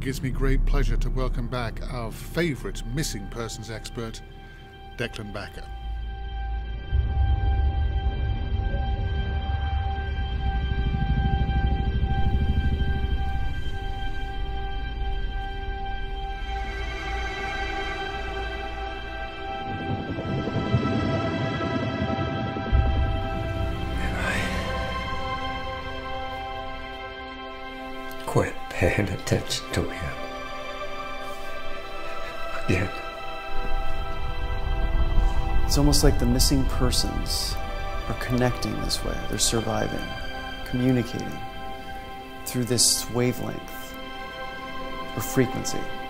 gives me great pleasure to welcome back our favourite missing persons expert, Declan Backer. Quit paying attention to him again. It's almost like the missing persons are connecting this way. They're surviving, communicating through this wavelength or frequency.